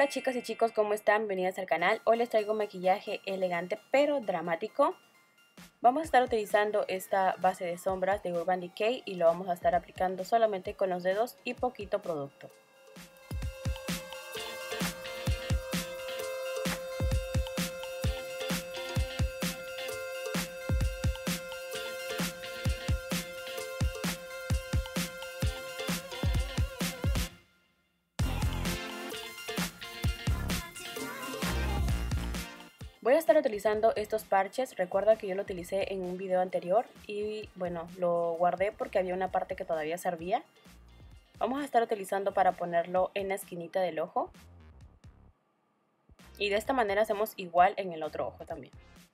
Hola chicas y chicos, ¿cómo están? Bienvenidos al canal. Hoy les traigo maquillaje elegante pero dramático. Vamos a estar utilizando esta base de sombras de Urban Decay y lo vamos a estar aplicando solamente con los dedos y poquito producto. Voy a estar utilizando estos parches. Recuerda que yo lo utilicé en un video anterior y bueno, lo guardé porque había una parte que todavía servía. Vamos a estar utilizando para ponerlo en la esquinita del ojo. Y de esta manera hacemos igual en el otro ojo también.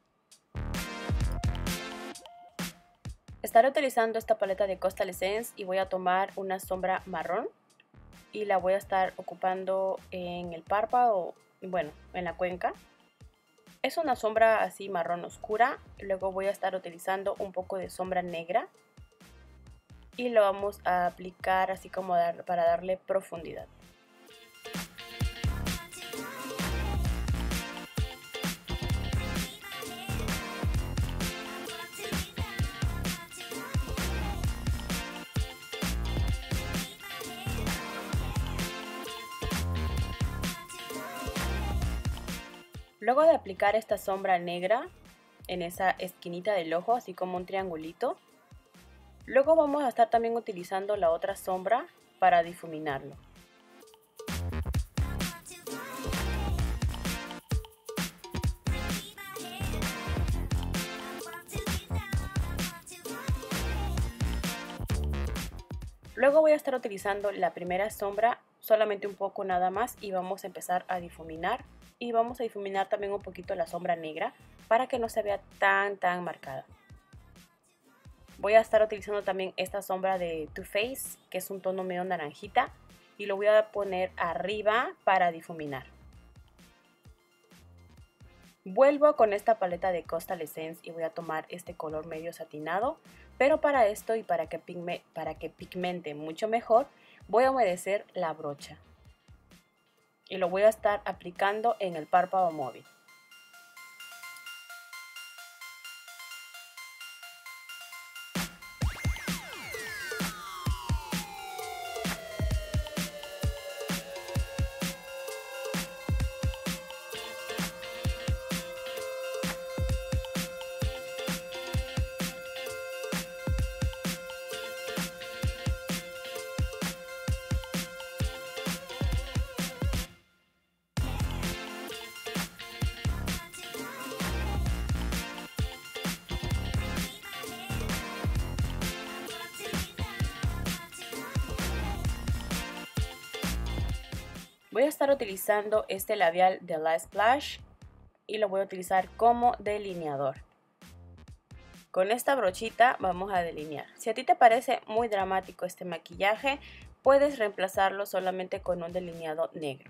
Estaré utilizando esta paleta de Coastal Essence y voy a tomar una sombra marrón. Y la voy a estar ocupando en el párpado, bueno, en la cuenca. Es una sombra así marrón oscura. Luego voy a estar utilizando un poco de sombra negra. Y lo vamos a aplicar así como para darle profundidad. Luego de aplicar esta sombra negra en esa esquinita del ojo, así como un triangulito, luego vamos a estar también utilizando la otra sombra para difuminarlo. Luego voy a estar utilizando la primera sombra, solamente un poco nada más, y vamos a empezar a difuminar. Y vamos a difuminar también un poquito la sombra negra para que no se vea tan marcada. Voy a estar utilizando también esta sombra de Too Faced, que es un tono medio naranjita, y lo voy a poner arriba para difuminar. Vuelvo con esta paleta de Coastal Essence y voy a tomar este color medio satinado, pero para esto y para que pigmente mucho mejor, voy a humedecer la brocha. Y lo voy a estar aplicando en el párpado móvil. Voy a estar utilizando este labial de La Splash y lo voy a utilizar como delineador. Con esta brochita vamos a delinear. Si a ti te parece muy dramático este maquillaje, puedes reemplazarlo solamente con un delineado negro.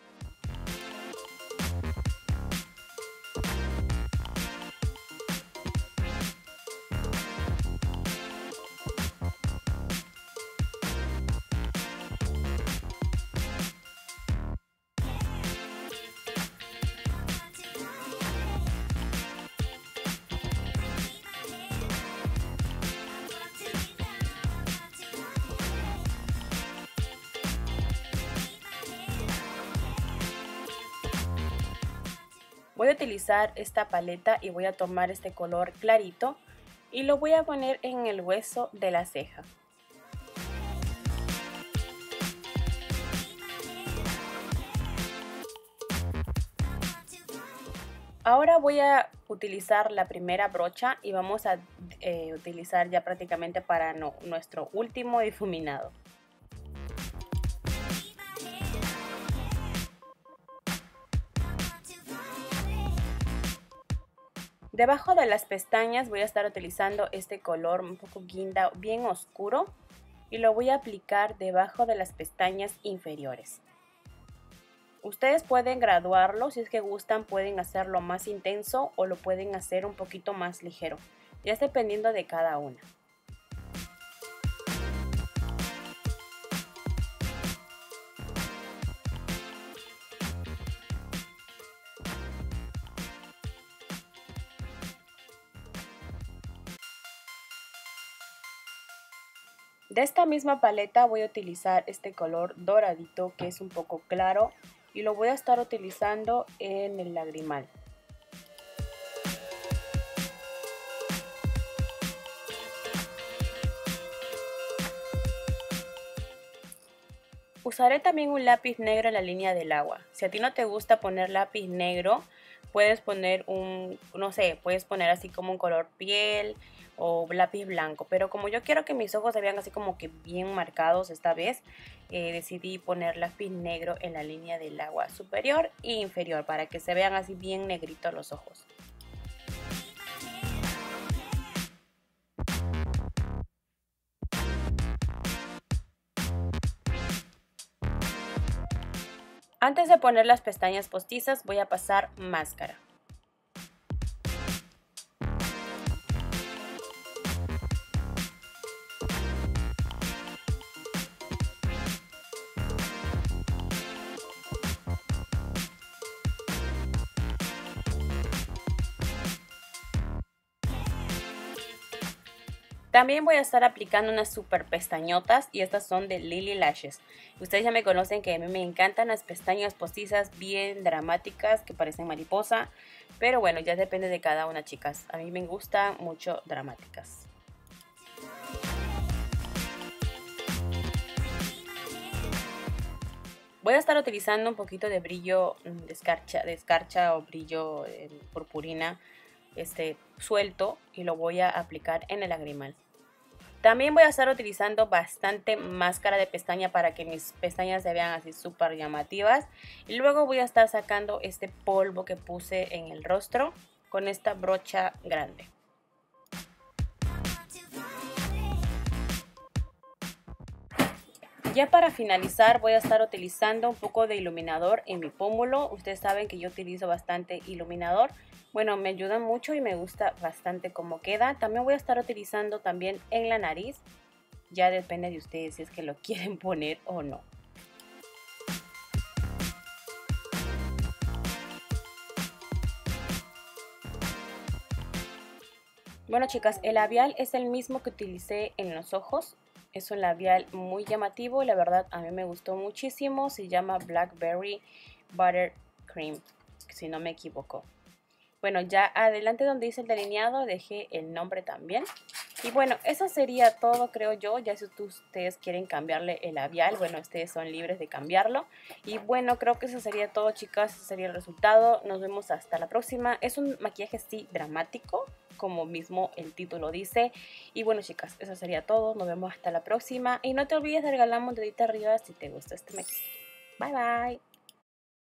Voy a utilizar esta paleta y voy a tomar este color clarito y lo voy a poner en el hueso de la ceja. Ahora voy a utilizar la primera brocha y vamos a utilizar ya prácticamente para nuestro último difuminado. Debajo de las pestañas voy a estar utilizando este color un poco guinda bien oscuro y lo voy a aplicar debajo de las pestañas inferiores. Ustedes pueden graduarlo, si es que gustan pueden hacerlo más intenso o lo pueden hacer un poquito más ligero, ya es dependiendo de cada una. De esta misma paleta voy a utilizar este color doradito que es un poco claro y lo voy a estar utilizando en el lagrimal. Usaré también un lápiz negro en la línea del agua. Si a ti no te gusta poner lápiz negro, puedes poner no sé, puedes poner así como un color piel o lápiz blanco. Pero como yo quiero que mis ojos se vean así como que bien marcados esta vez, decidí poner lápiz negro en la línea del agua superior e inferior para que se vean así bien negritos los ojos. Antes de poner las pestañas postizas voy a pasar máscara. También voy a estar aplicando unas super pestañotas y estas son de Lily Lashes. Ustedes ya me conocen que a mí me encantan las pestañas postizas bien dramáticas que parecen mariposa. Pero bueno, ya depende de cada una, chicas. A mí me gustan mucho dramáticas. Voy a estar utilizando un poquito de brillo de escarcha o brillo purpurina suelto y lo voy a aplicar en el lagrimal. También voy a estar utilizando bastante máscara de pestaña para que mis pestañas se vean así súper llamativas. Y luego voy a estar sacando este polvo que puse en el rostro con esta brocha grande. Ya para finalizar voy a estar utilizando un poco de iluminador en mi pómulo. Ustedes saben que yo utilizo bastante iluminador. Bueno, me ayuda mucho y me gusta bastante cómo queda. También voy a estar utilizando también en la nariz. Ya depende de ustedes si es que lo quieren poner o no. Bueno, chicas, el labial es el mismo que utilicé en los ojos. Es un labial muy llamativo y la verdad a mí me gustó muchísimo. Se llama Blackberry Buttercream, si no me equivoco. Bueno, ya adelante donde dice el delineado dejé el nombre también. Y bueno, eso sería todo, creo yo. Ya si ustedes quieren cambiarle el labial, bueno, ustedes son libres de cambiarlo. Y bueno, creo que eso sería todo, chicas. Ese sería el resultado. Nos vemos hasta la próxima. Es un maquillaje, sí, dramático, como mismo el título dice. Y bueno, chicas, eso sería todo. Nos vemos hasta la próxima. Y no te olvides de regalarme un dedito arriba si te gusta este maquillaje. Bye, bye.